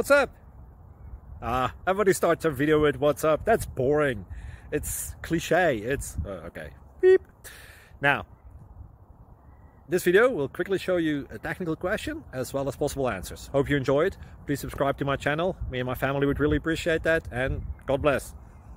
what's up? Everybody starts a video with what's up. That's boring. It's cliche. It's okay. Beep. Now, this video will quickly show you a technical question as well as possible answers. Hope you enjoyed. Please subscribe to my channel. Me and my family would really appreciate that, and God bless.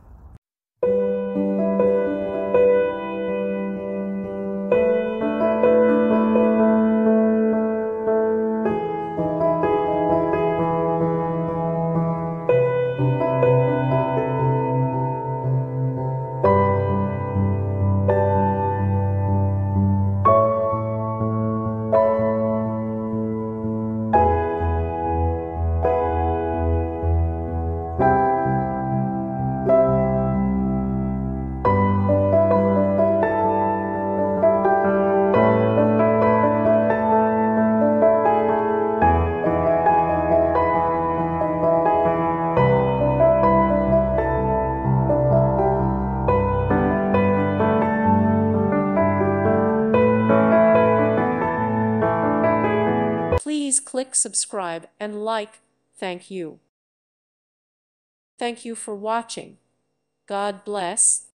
Please click subscribe and like. Thank you. Thank you for watching. God bless.